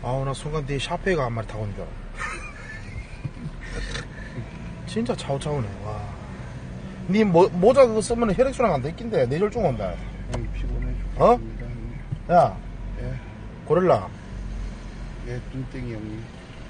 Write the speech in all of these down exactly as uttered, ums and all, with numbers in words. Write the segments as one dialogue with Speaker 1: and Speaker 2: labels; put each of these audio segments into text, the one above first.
Speaker 1: 아우, 나 순간 네 샤페가 한 마리 타고 온 줄 알아. 진짜 차우차우네. 와. 니 모, 모자 그거 쓰면 혈액순환 안 됐긴데 뇌졸중 온다.
Speaker 2: 형님 피곤해 죽겠습니다.
Speaker 1: 어?
Speaker 2: 형님.
Speaker 1: 야,
Speaker 2: 예.
Speaker 1: 고릴라.
Speaker 2: 예, 눈땡이 형님.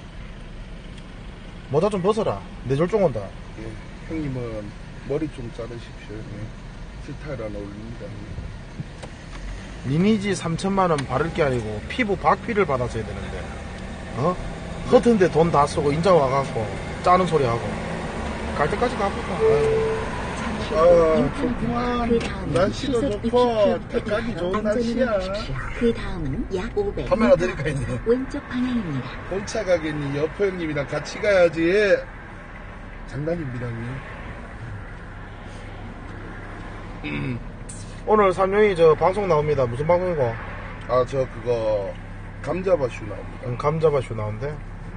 Speaker 1: 모자 좀 벗어라. 뇌졸중 온다.
Speaker 2: 예. 형님은 머리 좀 자르십시오. 형님. 스타일 안 어울립니다. 형님.
Speaker 1: 리니지 삼천만 원 바를 게 아니고 피부 박피를 받았어야 되는데, 어? 허튼데 돈 다 쓰고 인자 와갖고 짜는 소리 하고 갈 때까지 가볼까?
Speaker 2: 아, 좋구만. 날씨도 좋고 가기 좋은 날씨야.
Speaker 3: 그 다음은 약 오백
Speaker 2: 카메라 드릴까 있네.
Speaker 3: 왼쪽 방향입니다.
Speaker 2: 혼자 가겠니? 여포 형님이랑 같이 가야지. 장난입니다, 형님. 음.
Speaker 1: 오늘 삼룡이 저 방송 나옵니다. 무슨 방송이고?
Speaker 2: 아, 저 그거 감자바슈 나옵니다.
Speaker 1: 음, 감자바슈 나온대.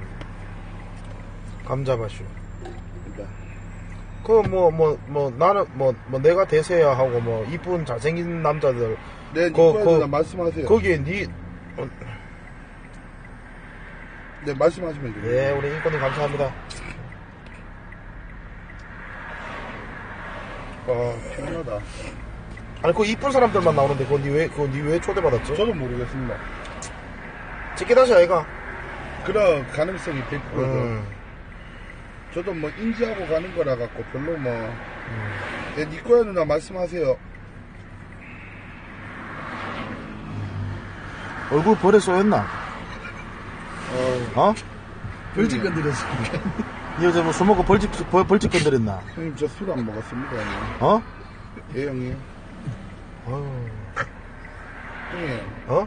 Speaker 1: 감자바슈.
Speaker 2: 네.
Speaker 1: 그 뭐 뭐 뭐 나는 뭐 뭐 내가 대세야 하고 뭐 이쁜 잘생긴 남자들.
Speaker 2: 네,
Speaker 1: 그,
Speaker 2: 니꺼에서
Speaker 1: 그,
Speaker 2: 말씀하세요.
Speaker 1: 거기에 니. 어,
Speaker 2: 네, 말씀하시면 돼요.
Speaker 1: 예, 우리 인권님 감사합니다.
Speaker 2: 아, 피곤하다.
Speaker 1: 아니 그 이쁜 사람들만 나오는데 그거 니왜 그거 니 왜 초대받았지?
Speaker 2: 저도 모르겠습니다.
Speaker 1: 찍게 다시 아이가.
Speaker 2: 그런 가능성이 백 퍼센트.
Speaker 1: 음.
Speaker 2: 저도 뭐 인지하고 가는 거라 갖고 별로 뭐.
Speaker 1: 음.
Speaker 2: 네, 니꺼야 누나 말씀하세요.
Speaker 1: 얼굴 벌에 쏘였나?
Speaker 2: 어,
Speaker 1: 어?
Speaker 2: 벌집 건드렸습니다.
Speaker 1: 니 어제 뭐 술 먹고 벌집 벌, 벌집 건드렸나?
Speaker 2: 형님, 저 술 안 먹었습니다, 형님.
Speaker 1: 어?
Speaker 2: 예, 형님.
Speaker 1: 어휴.
Speaker 2: 형님.
Speaker 1: 어?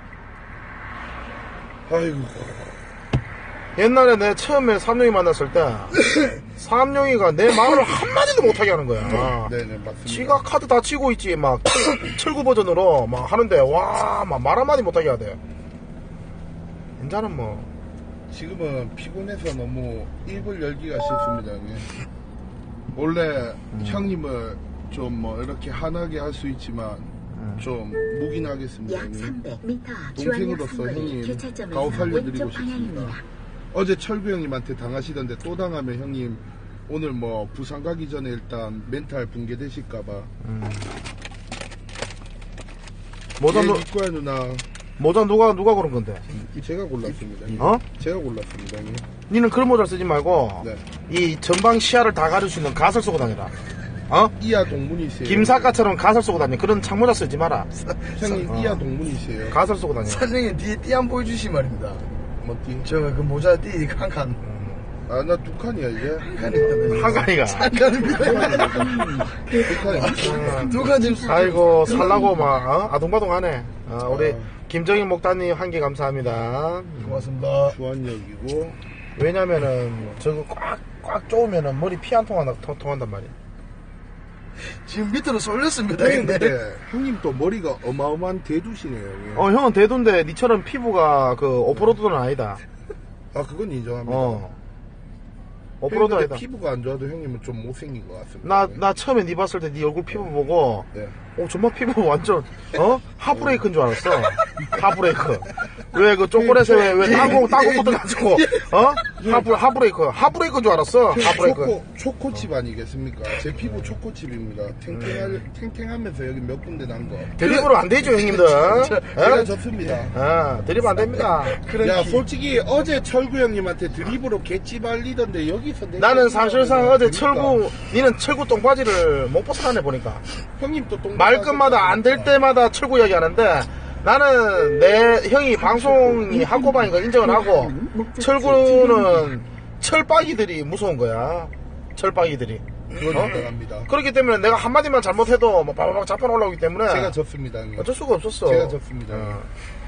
Speaker 2: 아이고.
Speaker 1: 옛날에 내 처음에 삼룡이 만났을 때 삼룡이가 내 말을 한마디도 못하게 하는 거야.
Speaker 2: 네네, 맞습니다.
Speaker 1: 지가 카드 다 치고 있지. 막 철구 버전으로 막 하는데 와, 막 말 한마디 못하게 하대. 이제는 뭐
Speaker 2: 지금은 피곤해서 너무 입을 열기가 싫습니다, 형님. 원래
Speaker 1: 음.
Speaker 2: 형님을 좀 뭐 이렇게 환하게 할 수 있지만
Speaker 1: 음.
Speaker 2: 좀 묵인하겠습니다,
Speaker 3: 약
Speaker 2: 형님.
Speaker 3: 삼백 미터
Speaker 2: 동생으로서
Speaker 3: 주황역
Speaker 2: 형님
Speaker 3: 상거리 교차점에서
Speaker 2: 가오 살려드리고
Speaker 3: 왼쪽
Speaker 2: 싶습니다.
Speaker 3: 방향입니다.
Speaker 2: 어제 철구 형님한테 당하시던데 또 당하면 형님 오늘 뭐 부산 가기 전에 일단 멘탈 붕괴되실까봐.
Speaker 1: 음. 모자
Speaker 2: 예,
Speaker 1: 누
Speaker 2: 니꺼야 누나.
Speaker 1: 모자 누가 누가 고른 건데?
Speaker 2: 제가 골랐습니다, 형님.
Speaker 1: 어?
Speaker 2: 제가 골랐습니다, 형님.
Speaker 1: 니는 그런 모자 쓰지 말고
Speaker 2: 네.
Speaker 1: 이 전방 시야를 다 가릴 수 있는 가설 쓰고 다니라. 어?
Speaker 2: 이하 동문이세요.
Speaker 1: 김사과처럼 가설 쓰고 다니. 그런 창모자 쓰지 마라.
Speaker 2: 형님
Speaker 1: 어.
Speaker 2: 이하 동문이세요.
Speaker 1: 가설 쓰고 다니.
Speaker 4: 사장님 뒤에 띠 한 번 보여주시 말입니다.
Speaker 2: 뭐 띠?
Speaker 4: 저 그 모자 띠 한 칸.
Speaker 2: 아, 나 두 칸이야 이제.
Speaker 1: 한가니가.
Speaker 4: 한 칸입니다.
Speaker 2: 두 칸이야.
Speaker 4: 누가 지금
Speaker 1: 아이고 살라고 막 어? 아동바동하네. 어, 우리
Speaker 2: 아.
Speaker 1: 김정인 목단님 한 개 감사합니다.
Speaker 4: 고맙습니다.
Speaker 2: 주한역이고.
Speaker 1: 왜냐면은 저거 꽉꽉 쪼으면은 머리 피 한 통 하나 통, 통한단 말이야.
Speaker 4: 지금 밑으로 쏠렸습니다.
Speaker 2: 형님
Speaker 4: 근데
Speaker 2: 근데 형님 또 머리가 어마어마한 대두시네요. 형님.
Speaker 1: 어 형은 대두인데 니처럼 피부가 그 오프로드는 아니다.
Speaker 2: 아 그건 인정합니다.
Speaker 1: 어.
Speaker 2: 형님
Speaker 1: 오프로드
Speaker 2: 근데
Speaker 1: 아니다.
Speaker 2: 피부가 안 좋아도 형님은 좀 못생긴 것 같습니다.
Speaker 1: 나 나 처음에 니 봤을 때 니 얼굴 피부 보고
Speaker 2: 네.
Speaker 1: 어 정말 피부 완전 어 하브레이크인 줄 알았어. 하브레이크. 왜 그 초콜릿에 왜, 왜 땅콩 땅콩 묻어가지고 어 하브 하브레이크 하브레이크인 줄 알았어. 하브레이크.
Speaker 2: 초코 초코칩 아니겠습니까? 제 피부 초코칩입니다. 탱탱할 탱탱하면서 여기 몇 군데 난 거.
Speaker 1: 드립으로 안 되죠 형님들.
Speaker 2: 제가
Speaker 1: 어?
Speaker 2: 졌습니다.
Speaker 1: 아 드립 안 됩니다.
Speaker 2: 야 솔직히 어제 철구 형님한테 드립으로 개찌 발리던데 여기서 내가
Speaker 1: 나는
Speaker 2: 드립
Speaker 1: 사실상
Speaker 2: 하면
Speaker 1: 어제
Speaker 2: 됩니까?
Speaker 1: 철구 니는 철구 똥바지를 못 벗어나네 보니까.
Speaker 2: 형님 또 똥
Speaker 1: 말끝마다 안 될 때마다 철구 이야기 하는데 나는 내 형이 방송이 학고방인 걸 인정을 하고 철구는 철박이들이 무서운 거야. 철박이들이.
Speaker 2: 그건
Speaker 1: 어?
Speaker 2: 인정합니다.
Speaker 1: 그렇기 때문에 내가 한마디만 잘못해도 뭐 바바박 자판 올라오기 때문에
Speaker 2: 제가 졌습니다. 형님.
Speaker 1: 어쩔 수가 없었어.
Speaker 2: 제가 졌습니다.
Speaker 1: 어.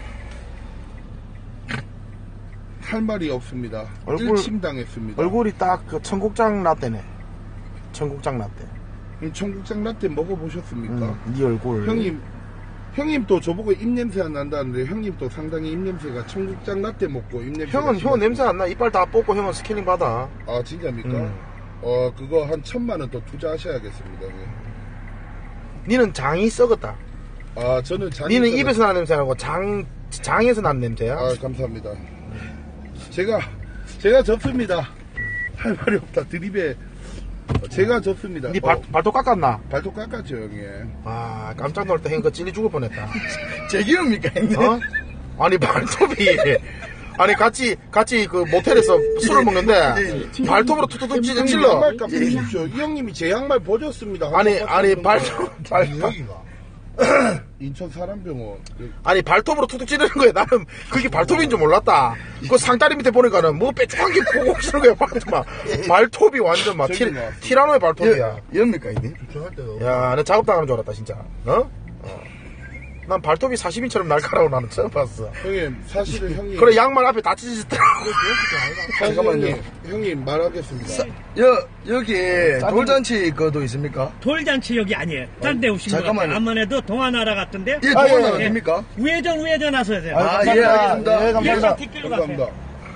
Speaker 2: 할 말이 없습니다.
Speaker 1: 얼굴-
Speaker 2: 일침당했습니다.
Speaker 1: 얼굴이 딱 그 청국장 라떼네. 청국장 라떼.
Speaker 2: 음, 청국장 라떼 먹어보셨습니까?
Speaker 1: 응, 네 얼굴.
Speaker 2: 형님, 형님 또 저보고 입냄새 안 난다는데 형님 또 상당히 입냄새가 청국장 라떼 먹고 입냄새.
Speaker 1: 형은 형 냄새 안 나. 이빨 다 뽑고 형은 스케일링 받아.
Speaker 2: 아 진짜입니까?
Speaker 1: 음.
Speaker 2: 어 그거 한 천만 원 더 투자하셔야겠습니다. 형님.
Speaker 1: 니는 장이 썩었다.
Speaker 2: 아 저는 장이
Speaker 1: 니는
Speaker 2: 썩었-
Speaker 1: 입에서 나는 냄새 나고 장 장에서 나는 냄새야.
Speaker 2: 아 감사합니다. 제가 제가 졌습니다. 할 말이 없다. 드립에 제가 졌습니다.
Speaker 1: 니 발,
Speaker 2: 어,
Speaker 1: 발톱 깎았나?
Speaker 2: 발톱 깎았죠 형님.
Speaker 1: 아, 깜짝 놀랄 때 형님 그 찔리 죽을 뻔했다.
Speaker 4: 제 기업입니까, 형님?
Speaker 1: 어? 아니, 발톱이. 아니, 같이, 같이 그 모텔에서 술을 먹는데, 발톱으로 툭툭툭 찔- 찔러.
Speaker 2: 양말 깎으십시오. 이 형님이 제 양말 버렸습니다.
Speaker 1: 아니, 아니, 발톱, 발톱.
Speaker 2: 인천 사람병원.
Speaker 1: 아니, 발톱으로 툭툭 찌르는 거야. 나는 그게 발톱인 줄 몰랐다. 그 상다리 밑에 보니까는 뭐 빼쭉한 게 보고 치는 거야, 발톱. 발톱이 완전 막 티, 티라노의 발톱이야.
Speaker 4: 이겁니까, 이게?
Speaker 1: 야, 내 작업당하는 줄 알았다, 진짜. 어? 어. 난 발톱이 사시미처럼 날카로워 나는 처음 봤어.
Speaker 2: 형님, 사실은 형님.
Speaker 1: 그래, 양말 앞에 다 찢어졌더라고.
Speaker 2: 잠깐만요. 형님, 형님 말하겠습니다.
Speaker 4: 여, 여기 돌잔치 거도 있습니까?
Speaker 5: 돌잔치 여기 아니에요. 딴 데 오신 것
Speaker 4: 잠깐만요.
Speaker 5: 같아요. 안만 해도 동안나라 같은데.
Speaker 4: 예,
Speaker 1: 아, 예,
Speaker 4: 동안나라
Speaker 1: 예.
Speaker 4: 됩니까?
Speaker 5: 우회전 우회전 하셔야 돼요.
Speaker 4: 아, 예, 알겠습니다.
Speaker 1: 예, 감사합니다.
Speaker 5: 뒷길로 가세요.
Speaker 2: 감사합니다.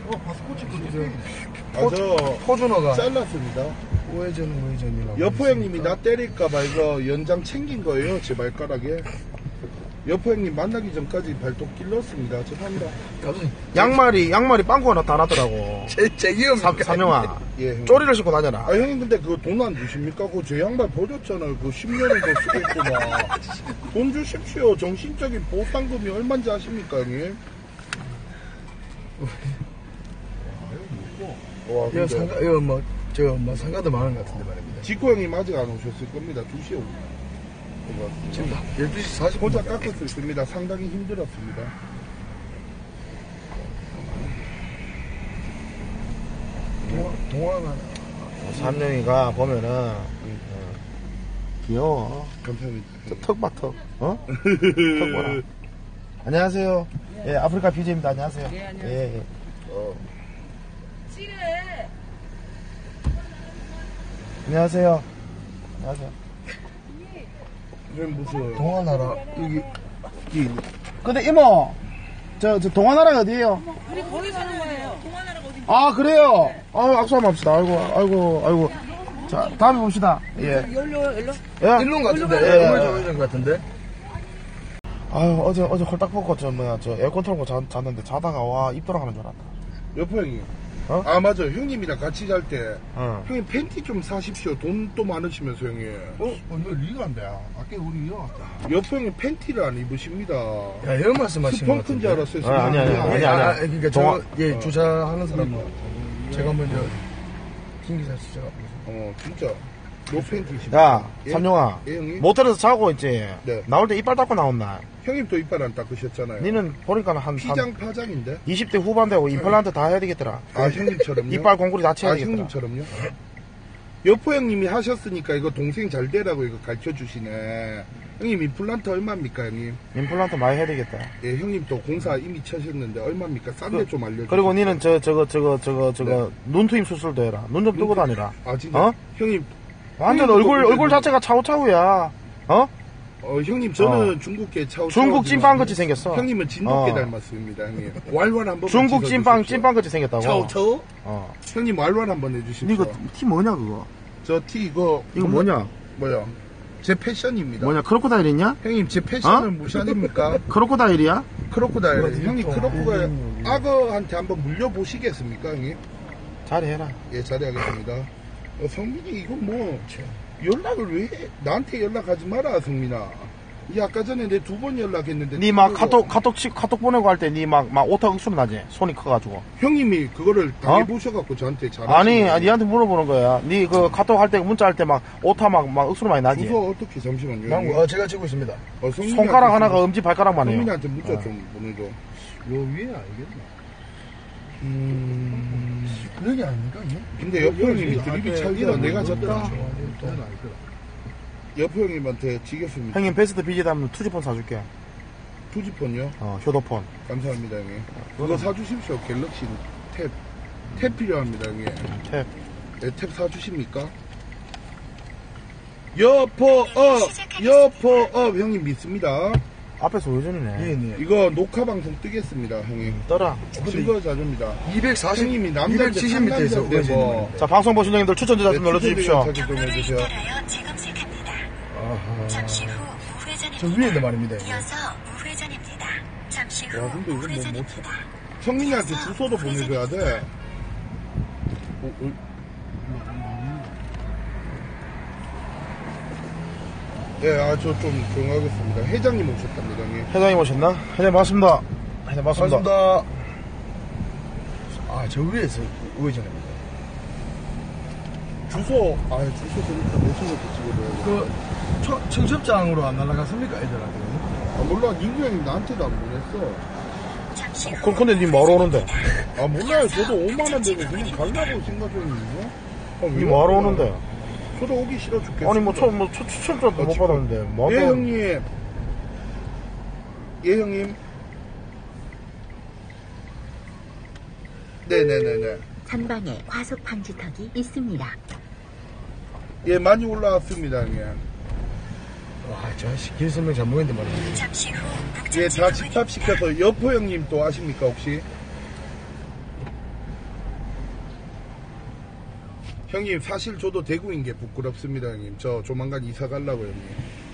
Speaker 2: 아, 저
Speaker 4: 포준호가.
Speaker 2: 잘랐습니다.
Speaker 4: 우회전, 우회전이라고.
Speaker 2: 여포 형님이 나 때릴까봐 이거 연장 챙긴 거예요, 제 발가락에. 여포 형님 만나기 전까지 발톱 길렀습니다. 죄송합니다.
Speaker 1: 양말이, 양말이 빵꾸 하나 다 나더라고.
Speaker 4: 제, 제 기업입니까?
Speaker 1: 삼, 삼영아.
Speaker 2: 예, 형님.
Speaker 1: 쪼리를 신고 다녀라.
Speaker 2: 아, 형님, 근데 그거 돈 안 주십니까? 그거 제 양말 버렸잖아요. 그거 십 년은 더 쓰고 있구나. 돈 주십시오. 정신적인 보상금이 얼마인지 아십니까, 형님? 와,
Speaker 4: 이거
Speaker 2: 근데
Speaker 4: 상가, 이거 뭐, 저, 뭐, 상가도 많은 것 같은데 말입니다.
Speaker 2: 지코 형님 아직 안 오셨을 겁니다. 두 시에 오고.
Speaker 4: 지금 열두 시 사십 분.
Speaker 2: 혼자 깎을 수 있습니다. 상당히 힘들었습니다.
Speaker 4: 동화가.
Speaker 1: 삼영이가 보면은, 어, 귀여워.
Speaker 2: 감사합니다.
Speaker 1: 저 턱 봐, 턱. 어? 턱 봐라. 안녕하세요. 예, 아프리카 비제입니다. 안녕하세요. 예, 안녕하세요. 예, 예.
Speaker 2: 어,
Speaker 1: 안녕하세요. 안녕하세요.
Speaker 2: 형님 무슨
Speaker 4: 동화나라, 여기, 이,
Speaker 1: 근데 이모, 저, 저 동화나라가 어디에요?
Speaker 6: 우리 거기 사는 거예요. 동안나라가 어디?
Speaker 1: 아, 그래요? 아, 악수 한번 합시다. 아이고, 아이고, 아이고. 자, 다음에 봅시다. 예.
Speaker 6: 열로 열로.
Speaker 1: 예.
Speaker 4: 일론 같은데,
Speaker 1: 예, 예.
Speaker 4: 우회전, 우회전 같은데.
Speaker 1: 아유, 어제, 어제 홀딱 벗고, 저, 뭐야, 저, 에어컨 틀고 자, 잤는데, 자다가, 와, 입 돌아가는 줄 알았다.
Speaker 2: 여포 형님.
Speaker 1: 어?
Speaker 2: 아, 맞아. 형님이랑 같이 잘 때.
Speaker 1: 어.
Speaker 2: 형님 팬티 좀 사십시오. 돈 또 많으시면서 형님.
Speaker 4: 어, 이거 리가 안 돼. 아까 우리 이거 왔다.
Speaker 2: 여포 형님 팬티를 안 입으십니다.
Speaker 4: 야, 이런 말씀 하시는 것
Speaker 2: 스펑크인 줄
Speaker 4: 같은데.
Speaker 2: 알았어요.
Speaker 1: 아, 아니, 아니,
Speaker 2: 스펑크.
Speaker 1: 아니, 아니,
Speaker 4: 아,
Speaker 1: 아니.
Speaker 4: 그러니까
Speaker 1: 동화-
Speaker 4: 저, 예, 주차하는 사람, 제가 먼저, 김기사 주차가.
Speaker 2: 어, 진짜. 노 팬티십니다.
Speaker 1: 야,
Speaker 2: 예?
Speaker 1: 삼룡아.
Speaker 2: 예, 형님?
Speaker 1: 모텔에서 자고 있지?
Speaker 2: 네.
Speaker 1: 나올 때 이빨 닦고 나온나?
Speaker 2: 형님 또 이빨 안 닦으셨잖아요.
Speaker 1: 니는 보니까 한, 한
Speaker 2: 피장 파장인데?
Speaker 1: 이십 대 후반되고 임플란트 다 해야 되겠더라.
Speaker 2: 아, 형님처럼요?
Speaker 1: 이빨 공구리 다
Speaker 2: 아,
Speaker 1: 채야 되겠더라.
Speaker 2: 형님처럼요? 여포 형님이 하셨으니까 이거 동생 잘 되라고 이거 가르쳐 주시네. 형님 임플란트 얼마입니까, 형님?
Speaker 1: 임플란트 많이 해야 되겠다.
Speaker 2: 예, 형님 또 공사 이미 쳐셨는데 얼마입니까? 싼데 좀 알려주세요.
Speaker 1: 그리고 니는 저, 저거, 저거, 저거, 저거, 눈트임 수술도 해라. 눈 좀 뜨고 다니라.
Speaker 2: 아, 진짜?
Speaker 1: 어?
Speaker 2: 형님,
Speaker 1: 완전
Speaker 2: 형님도
Speaker 1: 얼굴,
Speaker 2: 그때
Speaker 1: 얼굴
Speaker 2: 그-
Speaker 1: 자체가 차우차우야. 어?
Speaker 2: 어, 형님, 저는
Speaker 1: 어.
Speaker 2: 중국계 차오
Speaker 1: 중국 찐빵같이 생겼어.
Speaker 2: 형님은 진돗개
Speaker 1: 어.
Speaker 2: 닮았습니다, 형님. 왈왈 한번
Speaker 1: 중국 찐빵, 찐빵같이 생겼다고.
Speaker 2: 차오차오?
Speaker 1: 어.
Speaker 2: 형님 왈왈 한번 해주십시오.
Speaker 1: 니 이거 티 뭐냐, 그거?
Speaker 2: 저 티 이거
Speaker 1: 이거 뭐냐?
Speaker 2: 뭐야? 제 패션입니다.
Speaker 1: 뭐냐, 크로코다일 있냐?
Speaker 2: 형님 제 패션을
Speaker 1: 어?
Speaker 2: 무시하십니까?
Speaker 1: 크로코다일이야?
Speaker 2: 크로코다일. 형님 크로코다일 악어한테 한번 물려보시겠습니까, 형님?
Speaker 1: 잘해라.
Speaker 2: 예, 잘해야겠습니다. 어, 성민이 이거 뭐 연락을 왜 해? 나한테 연락하지 마라, 성민아. 이 아까 전에 내 두 번 연락했는데
Speaker 1: 니 막
Speaker 2: 그거-
Speaker 1: 카톡, 카톡, 치, 카톡 보내고 할 때 니 막, 막 오타 억수로 나지? 손이 커가지고.
Speaker 2: 형님이 그거를 당해보셔갖고 저한테 잘
Speaker 1: 어? 아니, 아니, 니한테 물어보는 거야. 니 그 카톡 할 때, 문자 할 때 막 오타 막, 막 억수로 많이 나지?
Speaker 2: 주소 어떻게 잠시만요.
Speaker 4: 난,
Speaker 2: 형님.
Speaker 4: 어, 제가 찍고 있습니다.
Speaker 2: 어, 성민이한테
Speaker 1: 손가락
Speaker 2: 좀-
Speaker 1: 하나가 엄지 발가락만 해요.
Speaker 2: 성민이한테 문자
Speaker 1: 어.
Speaker 2: 좀 보내줘.
Speaker 4: 요 위에 알겠나? 음, 그게 아닙니까, 이게?
Speaker 2: 근데 옆에 형님이 드립이 찰기라 내가 졌다.
Speaker 4: 돈 알거라.
Speaker 2: 옆에 형님한테 지겠습니다.
Speaker 1: 형님 베스트 비지다면 투지폰 사줄게.
Speaker 2: 투지폰요?
Speaker 1: 어, 효도폰.
Speaker 2: 감사합니다, 형님. 그거 사주십시오. 갤럭시 탭. 탭 필요합니다, 형님.
Speaker 1: 탭.
Speaker 2: 네, 탭 사주십니까? 여포업! 여포업! 형님 믿습니다.
Speaker 1: 앞에서 우회전이네.
Speaker 4: 예, 네.
Speaker 2: 이거 녹화 방송 뜨겠습니다, 형님.
Speaker 1: 떠라.
Speaker 2: 증거 자료입니다.
Speaker 4: 이백사십,
Speaker 2: 형님이 남자인데
Speaker 4: 이백칠십 미터에서
Speaker 2: 상남자인데 뭐.
Speaker 1: 자, 방송 보신 형님들 추천 제작 좀
Speaker 2: 네,
Speaker 1: 눌러주십시오.
Speaker 2: 추천드리는 자기 좀 해주세요.
Speaker 3: 따라요 재검색합니다. 잠시 후 우회전입니다.
Speaker 4: 저 위에도 말입니다, 이거.
Speaker 3: 이어서 우회전입니다. 잠시 후
Speaker 2: 야, 근데 이거 뭐
Speaker 3: 우회전입니다.
Speaker 2: 성민이한테 주소도 보내줘야 돼. 어, 어. 예, 아, 저 좀 조용하겠습니다. 회장님 오셨답니다, 형님.
Speaker 1: 회장님 오셨나? 회장님 반갑습니다. 회장님 반갑습니다.
Speaker 4: 반갑습니다. 아, 저 위에서 우회전입니다.
Speaker 2: 주소, 아, 주소 보니까 내신 것도 찍어줘야 돼.
Speaker 4: 그, 청- 청첩장으로 안 날아갔습니까, 애들한테?
Speaker 2: 아, 몰라. 민규 형이 나한테도 안 보냈어.
Speaker 3: 잠시 후
Speaker 1: 그, 근데 니 뭐하러 오는데?
Speaker 2: 아, 몰라요. 저도 오만 원 내고 그냥 가려고 생각 중이거든요. 아,
Speaker 1: 니 뭐하러 오는데?
Speaker 2: 저도 오기 싫어 죽겠어.
Speaker 1: 아니, 뭐, 처음, 뭐, 추- 추천도
Speaker 2: 어,
Speaker 1: 못
Speaker 2: 지금-
Speaker 1: 받았는데. 뭐,
Speaker 2: 예,
Speaker 1: 하다-
Speaker 2: 형님. 예, 형님. 네네네네.
Speaker 3: 전방에 과속 방지턱이 있습니다.
Speaker 2: 예, 많이 올라왔습니다, 형님.
Speaker 4: 와, 저 씨, 길 설명 전문인데 말이야.
Speaker 3: 잠시 후
Speaker 2: 예, 다
Speaker 3: 목적지
Speaker 2: 집합시켜서 여포 형님 또 아십니까, 혹시? 형님, 사실 저도 대구인 게 부끄럽습니다, 형님. 저 조만간 이사 가려고, 형님.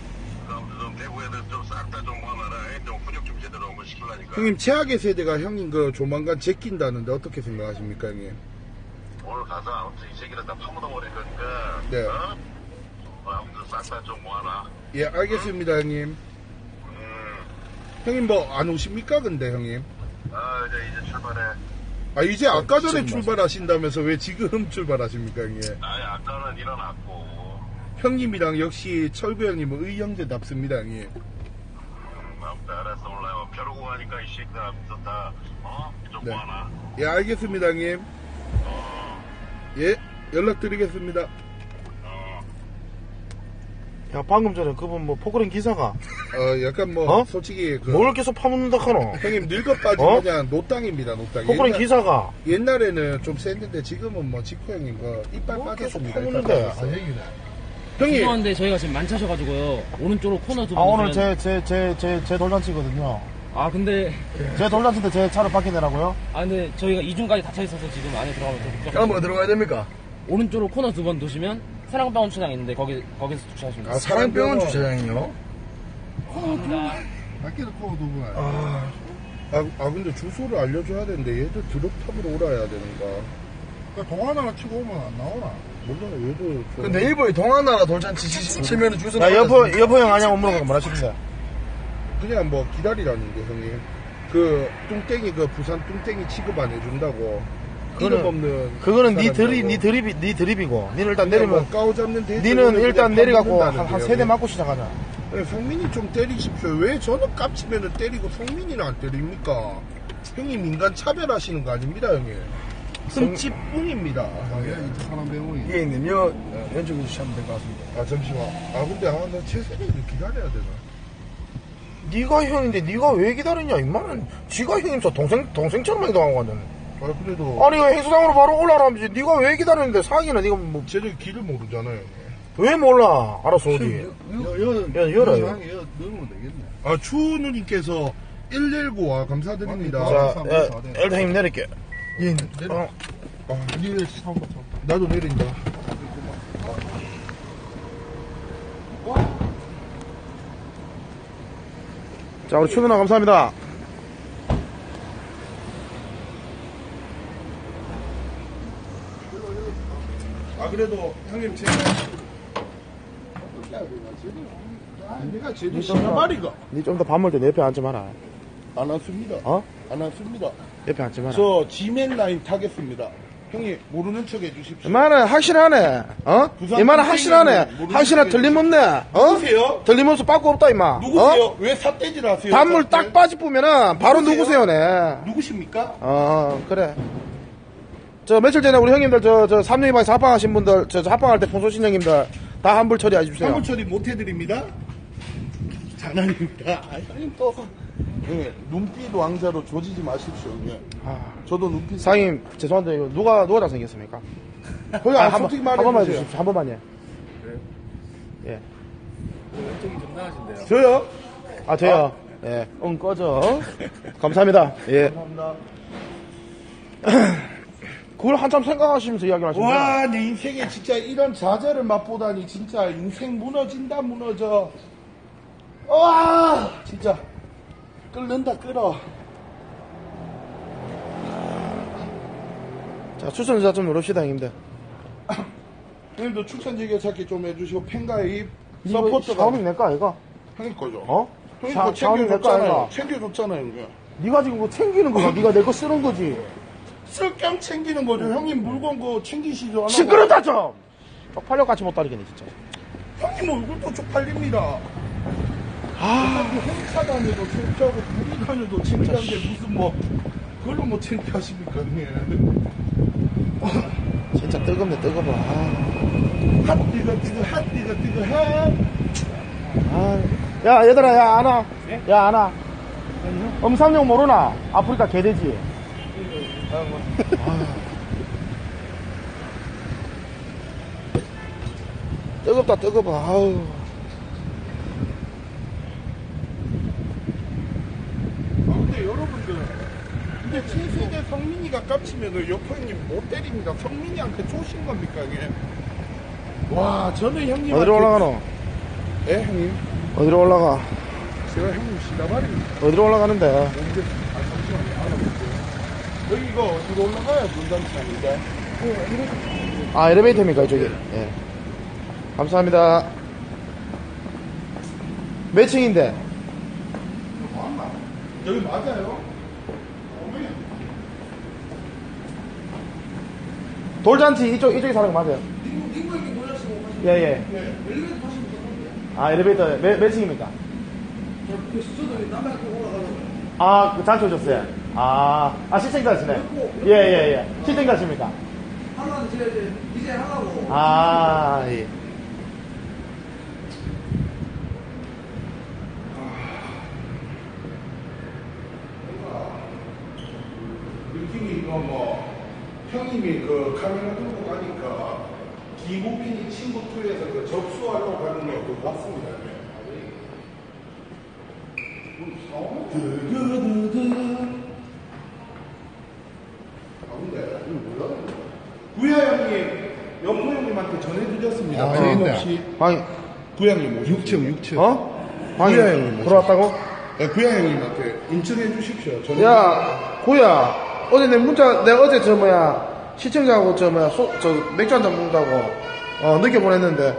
Speaker 7: 좀 대구 애들 좀 싹 다 좀 모아놔라. 좀 훈육 좀 제대로 한번 시키려니까.
Speaker 2: 형님, 최악의 세대가 형님 그 조만간 제낀다는데 어떻게 생각하십니까, 형님?
Speaker 7: 오늘 가서 아무튼 이 새끼를 다 파묻어 버릴 거니까.
Speaker 2: 네.
Speaker 7: 어? 어, 아무튼 싹 다 좀 모아놔.
Speaker 2: 예, 알겠습니다, 형님.
Speaker 7: 음.
Speaker 2: 형님 뭐 안 오십니까, 근데 형님?
Speaker 7: 아, 이제, 이제 출발해.
Speaker 2: 아, 이제 아까 전에
Speaker 4: 지금
Speaker 2: 출발하신다면서 왜 지금 출발하십니까, 형님?
Speaker 7: 아니, 아까는 일어났고.
Speaker 2: 형님이랑 역시 철구 형님은 의형제답습니다, 형님.
Speaker 7: 음, 아무튼 알았어. 오늘 뭐 벼르고 가니까 이 새끼들 아무튼 다, 어? 좀
Speaker 2: 네.
Speaker 7: 모아놔.
Speaker 2: 예, 알겠습니다, 형님. 예, 연락드리겠습니다.
Speaker 7: 어.
Speaker 1: 야, 방금 전에 그분 뭐, 포크레인 기사가
Speaker 2: 어, 약간 뭐,
Speaker 1: 어?
Speaker 2: 솔직히 그.
Speaker 1: 뭘 계속 파묻는다 카노?
Speaker 2: 형님 늙어 빠진
Speaker 1: 어?
Speaker 2: 그냥 노땅입니다, 노땅.
Speaker 1: 포크레인
Speaker 2: 옛날-
Speaker 1: 기사가.
Speaker 2: 옛날에는 좀 셌는데 지금은 뭐 직후 형님 그 이빨
Speaker 1: 뭐 계속
Speaker 2: 빠졌습니다. 이빨
Speaker 1: 파묻는데.
Speaker 2: 빠졌어.
Speaker 4: 아, 얘기네.
Speaker 2: 형님,
Speaker 8: 죄송한데 저희가 지금 만차셔가지고요. 오른쪽으로 코너 두
Speaker 1: 아,
Speaker 8: 번.
Speaker 1: 오늘
Speaker 8: 두시면-
Speaker 1: 제, 제, 제, 제, 제 돌잔치거든요.
Speaker 8: 아 근데
Speaker 1: 제 돌잔치인데 제 차를 바뀌내라고요?
Speaker 8: 아 근데 저희가 이중까지 닫혀 있어서 지금 안에 들어가면 좀 복잡해요.
Speaker 4: 까먹어 들어가야 됩니까?
Speaker 8: 오른쪽으로 코너 두 번 도시면 사랑병원 주차장 있는데 거기 거기서 주차하시면 돼요.
Speaker 2: 아,
Speaker 4: 사랑병원
Speaker 2: 사랑병원.
Speaker 4: 주차장이요?
Speaker 8: 감사합니다.
Speaker 2: 밖에서 코어 두고 가요.
Speaker 4: 아,
Speaker 2: 아, 아, 근데 주소를 알려줘야 되는데 얘들 드롭탑으로 오라야 되는가? 동화나라 치고 오면 안 나오나? 몰라요, 얘들. 저-
Speaker 4: 그 네이버에 동안나라 돌잔치 치- 치면은 주소
Speaker 1: 야, 여보,
Speaker 4: 받았습니다.
Speaker 1: 여보 형 아냐고 물어보니까 뭐라 싶은데.
Speaker 2: 그냥 뭐 기다리라는 게 형님. 그 뚱땡이 그 부산 뚱땡이 취급 안 해준다고.
Speaker 1: 그거는-
Speaker 2: 이름 없는.
Speaker 1: 그거는 니
Speaker 2: 사람이라고.
Speaker 1: 드립, 니 드립이, 니 드립이고. 니는 일단
Speaker 2: 그냥
Speaker 1: 내리면,
Speaker 2: 뭐 까오잡는 대.
Speaker 1: 니는 일단 내려갖고 한, 한 세 대 맞고 시작하자.
Speaker 2: 네, 성민이 좀 때리십시오. 왜 저는 깝치면은 때리고 성민이는 안 때립니까? 형님 인간 차별하시는 거 아닙니다, 형님. 흠집뿐입니다.
Speaker 4: 아, 예, 이제 사람 배우니. 예, 형님, 여, 왼쪽에 주시면 될 것 같습니다.
Speaker 2: 아, 잠시만. 아, 근데, 아, 나 최선을 기다려야 되나?
Speaker 1: 니가 형인데 니가 왜 기다리냐, 임마는. 지가 형님서 동생, 동생처럼 행동하고 갔는데.
Speaker 2: 아, 그래도.
Speaker 1: 아니, 행수장으로 바로 올라라면서 니가 왜 기다리는데 상이는 니가 뭐,
Speaker 2: 쟤들 길을 모르잖아요, 형님.
Speaker 1: 왜 몰라? 알아서 오지.
Speaker 4: 여, 여,
Speaker 1: 야, 열어요.
Speaker 4: 여, 넣으면 되겠네.
Speaker 2: 아, 추누님께서 일일구 와, 감사드립니다.
Speaker 1: 자,
Speaker 4: 삼,
Speaker 1: 야,
Speaker 4: 사, 네.
Speaker 1: 일단 형님 내릴게.
Speaker 4: 예, 내려.
Speaker 1: 어,
Speaker 2: 아,
Speaker 4: 니 사람 같아.
Speaker 2: 나도 내린다.
Speaker 1: 자, 우리 추누나 감사합니다.
Speaker 2: 아, 그래도, 형님, 제가. 내가 제일 신나발이가
Speaker 1: 니 좀 더 밥 먹을 때 내 옆에 앉지 마라.
Speaker 2: 안 왔습니다.
Speaker 1: 어?
Speaker 2: 안 왔습니다.
Speaker 1: 옆에 앉지 마라.
Speaker 2: 저 지맨 라인 타겠습니다. 형님, 모르는 척 해주십시오.
Speaker 1: 이만은 확실하네. 어?
Speaker 2: 부산
Speaker 1: 이만은
Speaker 2: 선생님은
Speaker 1: 확실하네.
Speaker 2: 모르는
Speaker 1: 확실하
Speaker 2: 척
Speaker 1: 틀림없네. 어?
Speaker 2: 누구세요?
Speaker 1: 틀림없어 빠꾸 없다 임마.
Speaker 2: 누구세요?
Speaker 1: 어?
Speaker 2: 왜 삿대질 하세요?
Speaker 1: 단물
Speaker 2: 삿대?
Speaker 1: 딱 빠지쁘면은 바로
Speaker 2: 누구세요?
Speaker 1: 누구세요네.
Speaker 2: 누구십니까?
Speaker 1: 어, 그래. 저 며칠 전에 우리 형님들 저 저 삼육이방에서 합방하신 분들 저, 저 합방할 때 fon소신 형님들 다 환불 처리해 주세요.
Speaker 2: 한번 처리 못 해드립니다. 장난입니다. 아, 형님 또. 예, 눈빛 왕자로 조지지 마십시오. 예.
Speaker 1: 아,
Speaker 2: 저도 눈빛.
Speaker 1: 상임 죄송한데 이거 누가 누가 잘생겼습니까?
Speaker 2: 거기
Speaker 1: 아,
Speaker 2: 아,
Speaker 1: 한,
Speaker 2: 솔직히
Speaker 1: 번- 한 번만
Speaker 2: 말해주세요.
Speaker 1: 해주십시오. 한 번만요. 예.
Speaker 2: 저요?
Speaker 1: 아 돼요. 예. 응 꺼져. 감사합니다. 예.
Speaker 2: 감사합니다.
Speaker 1: 그걸 한참 생각하시면서 이야기를 하시는 거예요.
Speaker 2: 와, 내 인생에 진짜 이런 좌절을 맛보다니 진짜 인생 무너진다 무너져. 와, 진짜 끓는다 끓어.
Speaker 1: 자, 추천자 좀 누릅시다, 형님들.
Speaker 2: 형님도 축산지게 찾기 좀 해주시고 팬가입
Speaker 1: 이거
Speaker 2: 서포트가
Speaker 1: 샤오밍 내꺼, 이거?
Speaker 2: 형님 거죠.
Speaker 1: 어?
Speaker 2: 형님
Speaker 1: 샤-
Speaker 2: 거
Speaker 1: 샤오밍 내꺼,
Speaker 2: 챙겨줬잖아요.
Speaker 1: 아이가?
Speaker 2: 챙겨줬잖아요, 형님.
Speaker 1: 네가 지금 뭐 챙기는 거야. 네가 내 거 쓰는 거지.
Speaker 2: 쓸 겸 챙기는 거죠. 형님 물건 거 챙기시죠. 안 하고.
Speaker 1: 시끄럽다, 좀! 쪽팔려 같이 못 다니겠네, 진짜.
Speaker 2: 형님 얼굴도 쪽팔립니다. 아, 행사단에도 창피하고 부리단에도 창피한데 무슨 뭐 그걸로 뭐 창피하십니까, 형님?
Speaker 1: 진짜 뜨겁네, 뜨거워. 아,
Speaker 2: 핫띠가 뜨거, 핫띠가 뜨거, 핫.
Speaker 1: 아. 야, 얘들아, 야, 안 와. 야, 안 와. 음삼육 모르나? 아프리카 개돼지. 아. 뜨겁다, 뜨거워. 아우.
Speaker 2: 아, 근데 여러분들, 근데 친세대 성민이가 깝치면 옆에 형님 못 때립니다. 성민이한테 쪼신 겁니까, 이게? 와, 저는 형님.
Speaker 1: 어디로 올라가노?
Speaker 2: 예, 형님.
Speaker 1: 어디로 올라가?
Speaker 2: 제가 형님 시다발입니다.
Speaker 1: 어디로 올라가는데?
Speaker 2: 언제, 아, 잠시만요. 알아볼게요. 여기가 어디로 올라가야 분단치 아닌데?
Speaker 1: 아, 엘리베이터입니까, 이쪽이? 예. 감사합니다. 몇 층인데?
Speaker 2: 여기 맞아요?
Speaker 1: 돌잔치 이쪽, 이쪽에 사는 거 맞아요? 예, 예. 아, 엘리베이터 몇, 몇 층입니까? 아, 그 잔치 오셨어요? 아, 아, 시청자시네? 예, 예, 예. 시청자십니까? 아, 예.
Speaker 2: 느낌이 이거 뭐 형님이 그 카메라 들고 가니까 기고핀이 친구 투에서 그 접수하러 가는 거 그거 같습니다. 가운데 이거 뭐야? 구야 형님, 연포 형님한테 전해드렸습니다.
Speaker 1: 아,
Speaker 2: 끊임없이
Speaker 1: 방이,
Speaker 2: 구야 형님 오십시오. 육 층, 육 층.
Speaker 1: 어? 방이
Speaker 2: 구야 형님
Speaker 1: 들어왔다고?
Speaker 2: 네, 구야 형님한테 인증해 주십시오. 전해
Speaker 1: 야, 고야, 어제 내 문자, 내가 어제 저 뭐야, 시청자하고 저 뭐야, 소, 저 맥주 한잔 먹는다고, 어, 늦게 보냈는데,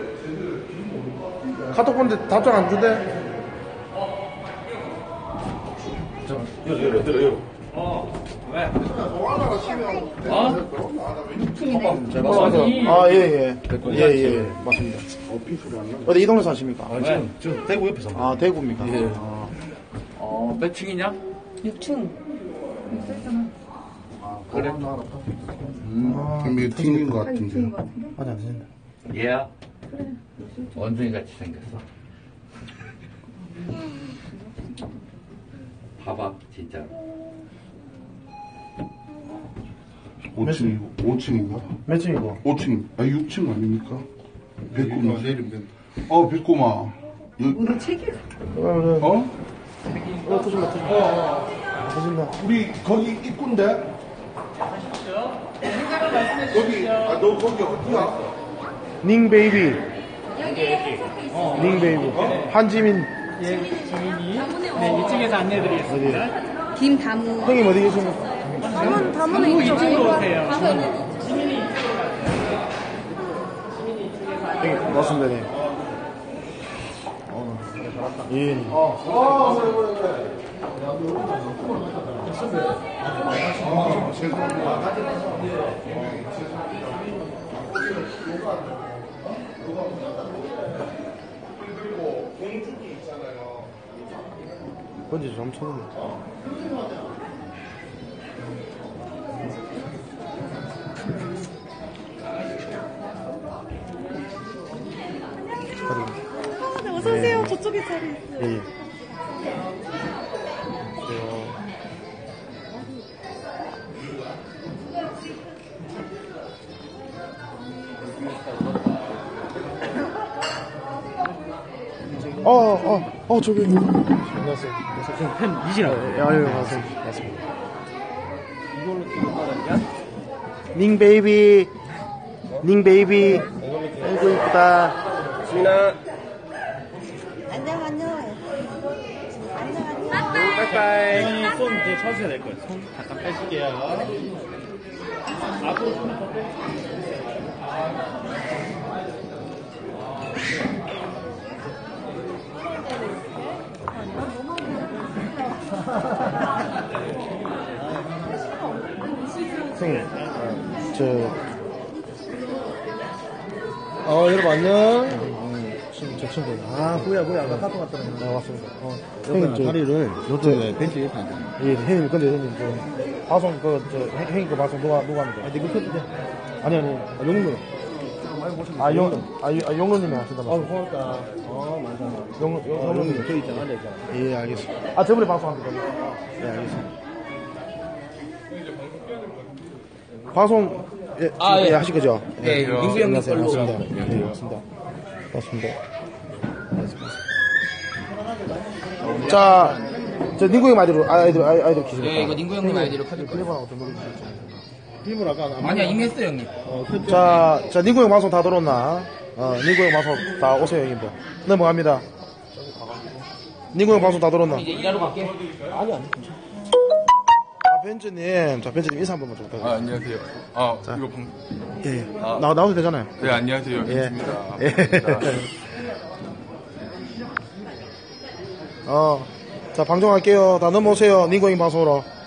Speaker 1: 카톡 보는데 답장 안 주대? 아, 예, 예. 예, 예. 맞습니다. 어디 이 동네 사십니까?
Speaker 9: 아, 지금, 저 대구 옆에 삽니다.
Speaker 1: 아, 대구입니까?
Speaker 9: 예.
Speaker 1: 아,
Speaker 8: 어, 몇 층이냐?
Speaker 6: 육 층.
Speaker 9: 그래?
Speaker 2: 형님 튕긴 것 같은데.
Speaker 1: 아니, 안 된다.
Speaker 9: 얘야? 원숭이 같이 생겼어. 봐봐, 진짜.
Speaker 2: 오 층, 오 층인가?
Speaker 1: 몇 층이고?
Speaker 2: 오 층, 아, 육 층 아닙니까? 백고마. 어, 백고마.
Speaker 6: 오늘 책이
Speaker 2: 어?
Speaker 1: 어, 터진다, 터진다. 터진다.
Speaker 2: 우리 거기 입구인데? 여기, 아, 너 거기 어디야?
Speaker 1: 닝 베이비. 닝 베이비. 한지민.
Speaker 5: 네, 이쪽에서 안내해드리겠습니다.
Speaker 6: 김다무.
Speaker 1: 형님 어디 계십니까?
Speaker 6: 담은 담은
Speaker 5: 이쪽으로 오세요.
Speaker 1: 형님, 반갑습니다, 네. 예.
Speaker 2: 그리고 공주기 있잖아요.
Speaker 1: 번지 좀 쳐보네.
Speaker 6: 네, 어서오세요. 저쪽에 자리 있어요.
Speaker 1: 예, 예. 어, 어, 어, 저기. 안녕하세요.
Speaker 5: 지금 팬 이시라고.
Speaker 1: 예, 아유, 맞습니다. 맞습니다. 닝 베이비. 닝 베이비. 아이고, 이쁘다. 수민아.
Speaker 6: 안녕 안녕.
Speaker 5: 빠이빠이. 손 이제 쳐주셔야 될 거예요. 손 잠깐 빼실게요.
Speaker 1: 선생님, 저, 어, 여러분 안녕. 지금 제 친구.
Speaker 4: 아, 뭐야, 뭐야. 아까 카톡 왔더니.
Speaker 1: 네, 왔습니다. 어,
Speaker 4: 형님, 저,
Speaker 1: 다리를,
Speaker 4: 요즘에 벤치 옆에 앉아.
Speaker 1: 예, 형님, 근데 형님, 저, 방송, 그, 저, 형- 형님 그 방송 누가, 누가 합니까?
Speaker 4: 아, 이거 켜도 돼?
Speaker 1: 아니, 아니, 아, 용루. 아, 용, 아, 유- 아, 용루님이 하신다
Speaker 4: 아,
Speaker 1: 말씀.
Speaker 4: 고맙다. 어, 감사합니다.
Speaker 1: 용, 용,
Speaker 4: 어,
Speaker 1: 용루님.
Speaker 4: 형님, 저 있잖아, 앉아있잖아.
Speaker 1: 예, 알겠습니다. 아, 저번에 방송합니다. 예, 알겠습니다. 방송, 예,
Speaker 8: 아,
Speaker 1: 예,
Speaker 8: 예.
Speaker 1: 하실 거죠?
Speaker 8: 네, 민구 형님
Speaker 1: 안녕하세요.
Speaker 8: 걸로.
Speaker 1: 반갑습니다. 네, 반갑습니다. 반갑습니다. 자, 저 닝구 형 아이디로, 아이디로, 아이- 아이디로 키십니까?
Speaker 8: 네, 이거 닝구 형님 아이디로 켜줄 거예요.
Speaker 1: 비밀번호 좀 눌러주시죠.
Speaker 4: 비밀 아까 안
Speaker 8: 아니야, 이미 했어요, 형님.
Speaker 4: 어, 켰죠?
Speaker 1: 자, 자, 닝구 형 방송 다 들었나? 어, 닝구 형 방송 다 오세요, 형님들. 넘어갑니다. 닝구 형 방송 다 들었나?
Speaker 8: 이제 일하러 갈게.
Speaker 1: 아니, 아니. 아, 벤츠님. 자, 벤츠님 인사 한 번만 좀 부탁드립니다.
Speaker 10: 아, 안녕하세요. 아, 이거 방...
Speaker 1: 예, 예.
Speaker 10: 아.
Speaker 1: 나, 나와도 되잖아요.
Speaker 10: 네, 안녕하세요.
Speaker 1: 예.
Speaker 10: 벤츠입니다.
Speaker 1: 예.
Speaker 10: 반갑습니다.
Speaker 1: 어, 자, 방송할게요. 다 넘어오세요. 닝구 형 방송으로.